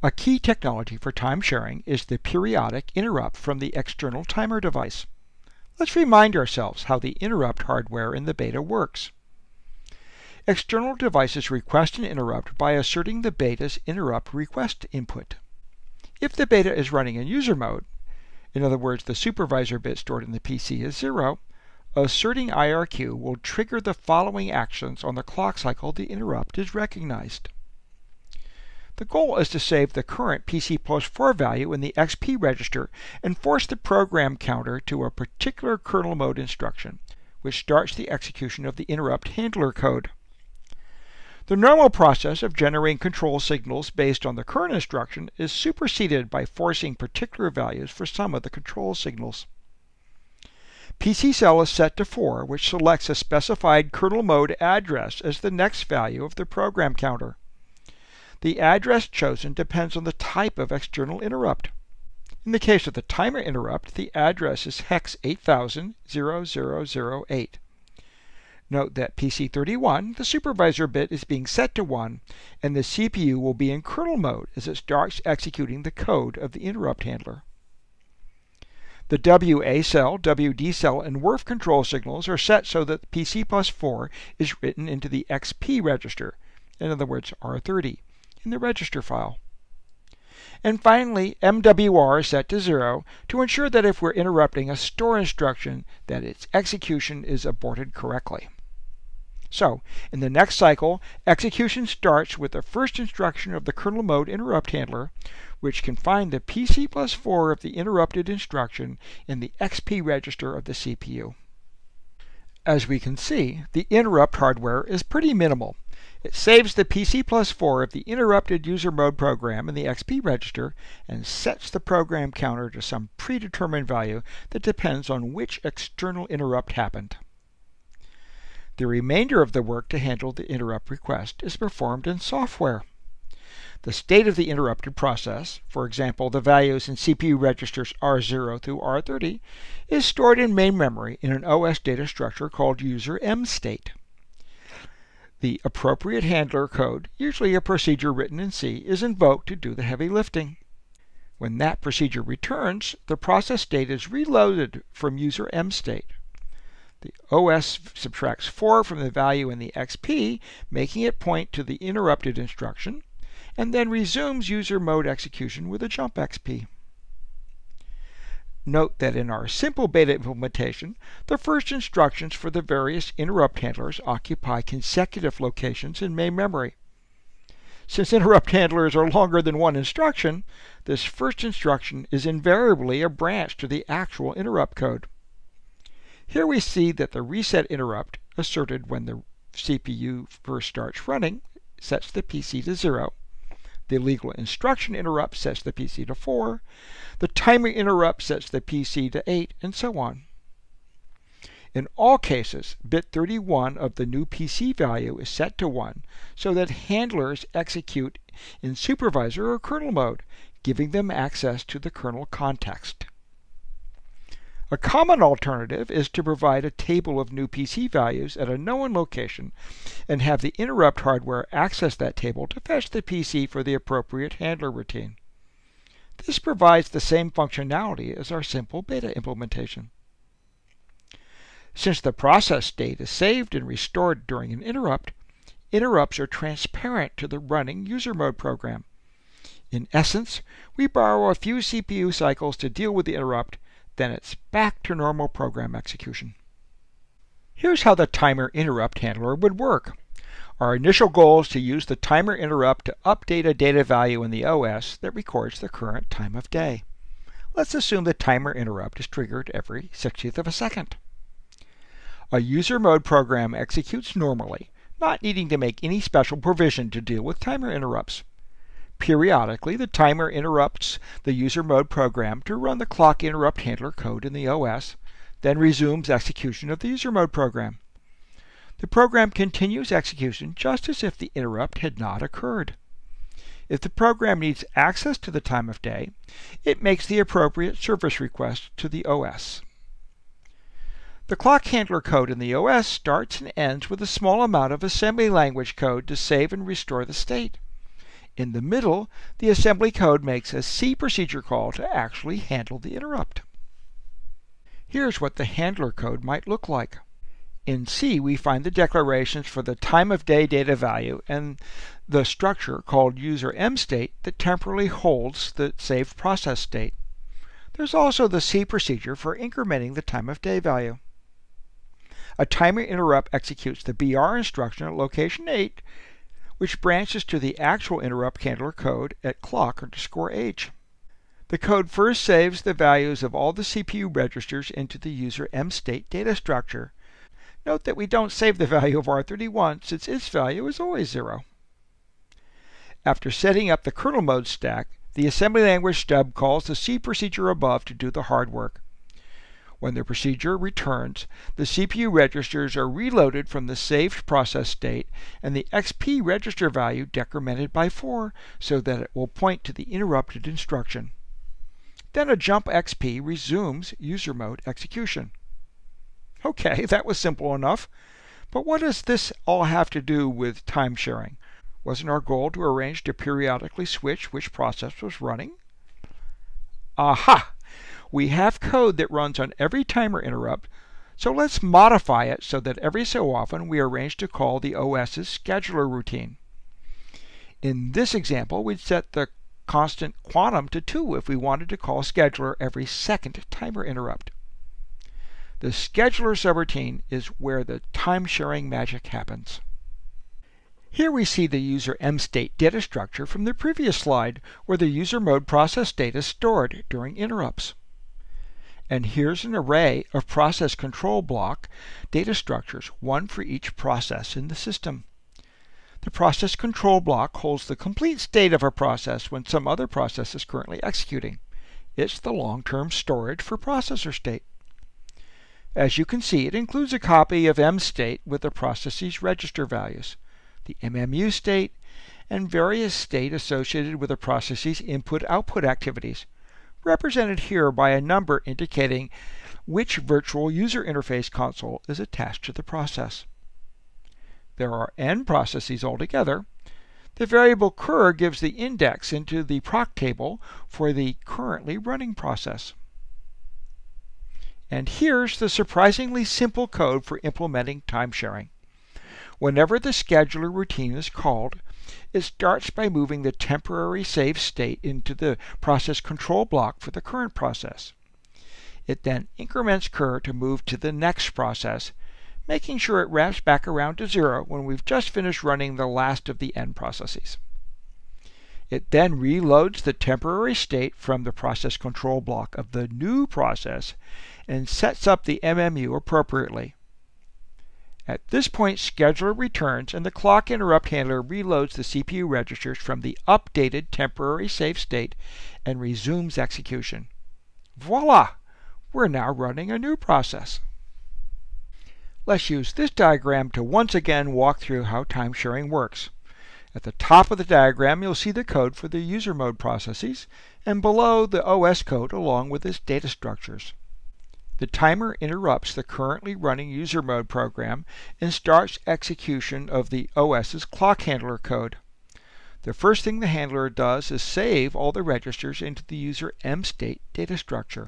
A key technology for time sharing is the periodic interrupt from the external timer device. Let's remind ourselves how the interrupt hardware in the beta works. External devices request an interrupt by asserting the beta's interrupt request input. If the beta is running in user mode, in other words, the supervisor bit stored in the PC is 0, asserting IRQ will trigger the following actions on the clock cycle the interrupt is recognized. The goal is to save the current PC+4 value in the XP register and force the program counter to a particular kernel mode instruction, which starts the execution of the interrupt handler code. The normal process of generating control signals based on the current instruction is superseded by forcing particular values for some of the control signals. PC cell is set to 4, which selects a specified kernel mode address as the next value of the program counter. The address chosen depends on the type of external interrupt. In the case of the timer interrupt, the address is hex 8000-0008. Note that PC31, the supervisor bit, is being set to 1, and the CPU will be in kernel mode as it starts executing the code of the interrupt handler. The WA cell, WD cell, and WRF control signals are set so that PC+4 is written into the XP register, in other words R30, in the register file. And finally, MWR is set to 0 to ensure that if we're interrupting a store instruction, that its execution is aborted correctly. So, in the next cycle, execution starts with the first instruction of the kernel mode interrupt handler, which can find the PC+4 of the interrupted instruction in the XP register of the CPU. As we can see, the interrupt hardware is pretty minimal. It saves the PC+4 of the interrupted user mode program in the XP register and sets the program counter to some predetermined value that depends on which external interrupt happened. The remainder of the work to handle the interrupt request is performed in software. The state of the interrupted process, for example, the values in CPU registers R0 through R30, is stored in main memory in an OS data structure called user mstate. The appropriate handler code, usually a procedure written in C, is invoked to do the heavy lifting. When that procedure returns, the process state is reloaded from user mstate. The OS subtracts 4 from the value in the XP, making it point to the interrupted instruction, and then resumes user mode execution with a jump XP. Note that in our simple beta implementation, the first instructions for the various interrupt handlers occupy consecutive locations in main memory. Since interrupt handlers are longer than one instruction, this first instruction is invariably a branch to the actual interrupt code. Here we see that the reset interrupt, asserted when the CPU first starts running, sets the PC to 0. The legal instruction interrupt sets the PC to 4. The timer interrupt sets the PC to 8, and so on. In all cases, bit 31 of the new PC value is set to 1, so that handlers execute in supervisor or kernel mode, giving them access to the kernel context. A common alternative is to provide a table of new PC values at a known location and have the interrupt hardware access that table to fetch the PC for the appropriate handler routine. This provides the same functionality as our simple beta implementation. Since the process state is saved and restored during an interrupt, interrupts are transparent to the running user mode program. In essence, we borrow a few CPU cycles to deal with the interrupt, then it's back to normal program execution. Here's how the timer interrupt handler would work. Our initial goal is to use the timer interrupt to update a data value in the OS that records the current time of day. Let's assume the timer interrupt is triggered every 60th of a second. A user mode program executes normally, not needing to make any special provision to deal with timer interrupts. Periodically, the timer interrupts the user mode program to run the clock interrupt handler code in the OS, then resumes execution of the user mode program. The program continues execution just as if the interrupt had not occurred. If the program needs access to the time of day, it makes the appropriate service request to the OS. The clock handler code in the OS starts and ends with a small amount of assembly language code to save and restore the state. In the middle, the assembly code makes a C procedure call to actually handle the interrupt. Here's what the handler code might look like. In C, we find the declarations for the time of day data value and the structure called user mState that temporarily holds the saved process state. There's also the C procedure for incrementing the time of day value. A timer interrupt executes the BR instruction at location 8, which branches to the actual interrupt handler code at clock_H. The code first saves the values of all the CPU registers into the user mState data structure. Note that we don't save the value of R31 since its value is always 0. After setting up the kernel mode stack, the assembly language stub calls the C procedure above to do the hard work. When the procedure returns, the CPU registers are reloaded from the saved process state and the XP register value decremented by 4 so that it will point to the interrupted instruction. Then a jump XP resumes user mode execution. Okay, that was simple enough. But what does this all have to do with time sharing? Wasn't our goal to arrange to periodically switch which process was running? Aha! We have code that runs on every timer interrupt, so let's modify it so that every so often we arrange to call the OS's scheduler routine. In this example, we'd set the constant quantum to 2 if we wanted to call scheduler every second timer interrupt. The scheduler subroutine is where the time-sharing magic happens. Here we see the user mState data structure from the previous slide where the user mode process data is stored during interrupts. And here's an array of process control block data structures, one for each process in the system. The process control block holds the complete state of a process when some other process is currently executing. It's the long-term storage for processor state. As you can see, it includes a copy of mState with the process's register values, the MMU state, and various state associated with the process's input-output activities, represented here by a number indicating which virtual user interface console is attached to the process. There are n processes altogether. The variable cur gives the index into the proc table for the currently running process. And here's the surprisingly simple code for implementing time sharing. Whenever the scheduler routine is called, it starts by moving the temporary save state into the process control block for the current process. It then increments cur to move to the next process, making sure it wraps back around to 0 when we've just finished running the last of the n processes. It then reloads the temporary state from the process control block of the new process and sets up the MMU appropriately. At this point, scheduler returns and the clock interrupt handler reloads the CPU registers from the updated temporary save state and resumes execution. Voila! We're now running a new process. Let's use this diagram to once again walk through how time sharing works. At the top of the diagram, you'll see the code for the user mode processes, and below the OS code along with its data structures. The timer interrupts the currently running user mode program and starts execution of the OS's clock handler code. The first thing the handler does is save all the registers into the user mState data structure.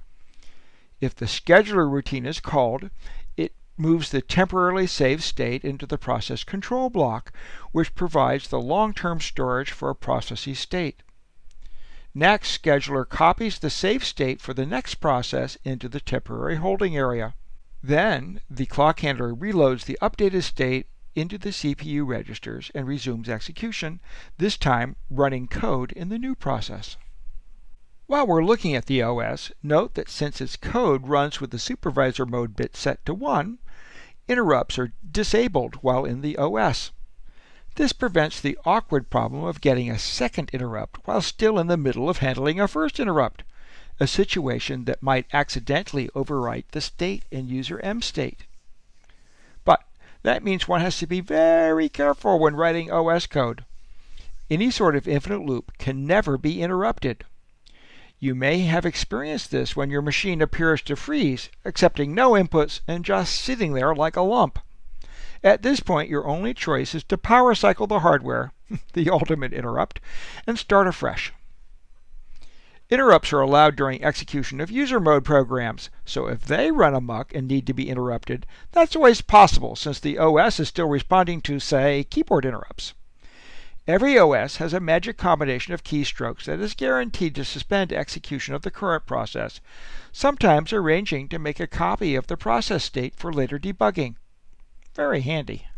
If the scheduler routine is called, it moves the temporarily saved state into the process control block, which provides the long-term storage for a process's state. Next, scheduler copies the save state for the next process into the temporary holding area. Then, the clock handler reloads the updated state into the CPU registers and resumes execution, this time running code in the new process. While we're looking at the OS, note that since its code runs with the supervisor mode bit set to 1, interrupts are disabled while in the OS. This prevents the awkward problem of getting a second interrupt while still in the middle of handling a first interrupt, a situation that might accidentally overwrite the state in user mState. But that means one has to be very careful when writing OS code. Any sort of infinite loop can never be interrupted. You may have experienced this when your machine appears to freeze, accepting no inputs and just sitting there like a lump. At this point, your only choice is to power cycle the hardware, the ultimate interrupt, and start afresh. Interrupts are allowed during execution of user mode programs, so if they run amok and need to be interrupted, that's always possible since the OS is still responding to, say, keyboard interrupts. Every OS has a magic combination of keystrokes that is guaranteed to suspend execution of the current process, sometimes arranging to make a copy of the process state for later debugging. Very handy.